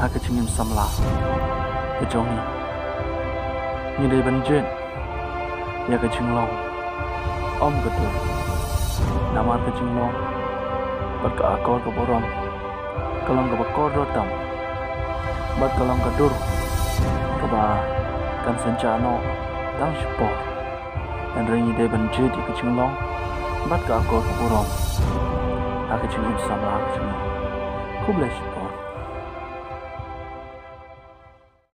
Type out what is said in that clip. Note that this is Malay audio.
ke chingim samla ke jongi ni de banjen ya ke chinglong om ke tu namar ke chinglong bat ka akor ke borom kalong ke bakor rotam bat kalong ke dur ke ba kan sencano tang sport dan ringi de banjen ya ke chinglong bat ka akor ke borom ha ke chingim samla ke chinglong खूब